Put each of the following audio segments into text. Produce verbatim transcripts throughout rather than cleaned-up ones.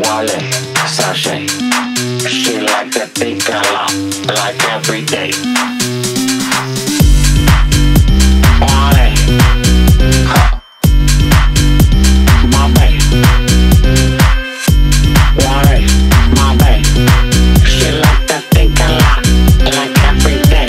Walay Sashay. She like to think a lot, like every day. Walay, huh. My bae. Walay, my bae. She like to think a lot, like every day.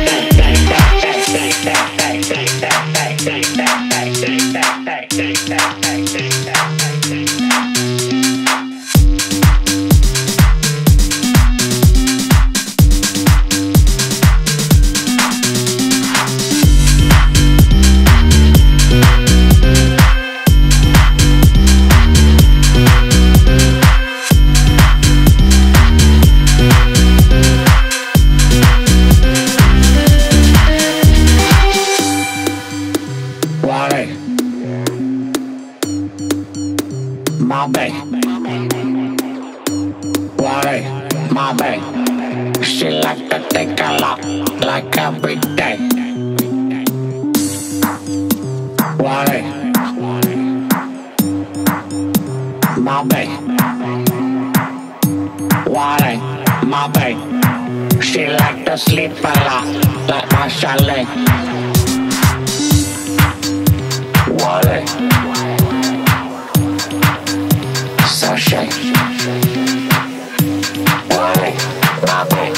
Walay, my bae. Walay, my bae. She like to think a lot, like every day. Walay, my bae. Walay, my bae. She like to sleep a lot, like my chalet. Walay Sashay. Walay, my bae.